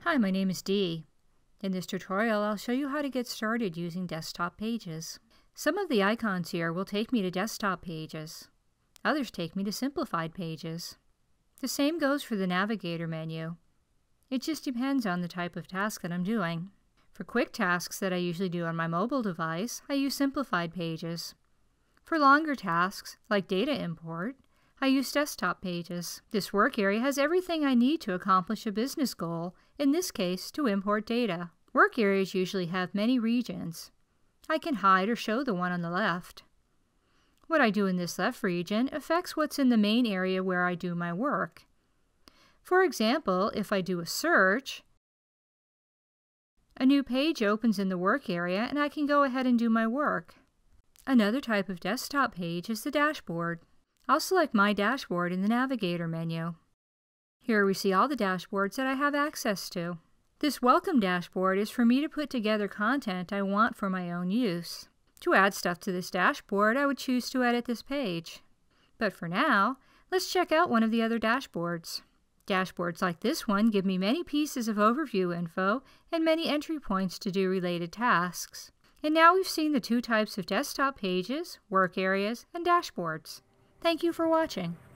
Hi, my name is Dee. In this tutorial, I'll show you how to get started using desktop pages. Some of the icons here will take me to desktop pages. Others take me to simplified pages. The same goes for the navigator menu. It just depends on the type of task that I'm doing. For quick tasks that I usually do on my mobile device, I use simplified pages. For longer tasks, like data import, I use desktop pages. This work area has everything I need to accomplish a business goal, in this case, to import data. Work areas usually have many regions. I can hide or show the one on the left. What I do in this left region affects what's in the main area where I do my work. For example, if I do a search, a new page opens in the work area and I can go ahead and do my work. Another type of desktop page is the dashboard. I'll select My Dashboard in the Navigator menu. Here we see all the dashboards that I have access to. This Welcome dashboard is for me to put together content I want for my own use. To add stuff to this dashboard, I would choose to edit this page. But for now, let's check out one of the other dashboards. Dashboards like this one give me many pieces of overview info and many entry points to do related tasks. And now we've seen the two types of desktop pages, work areas, and dashboards. Thank you for watching.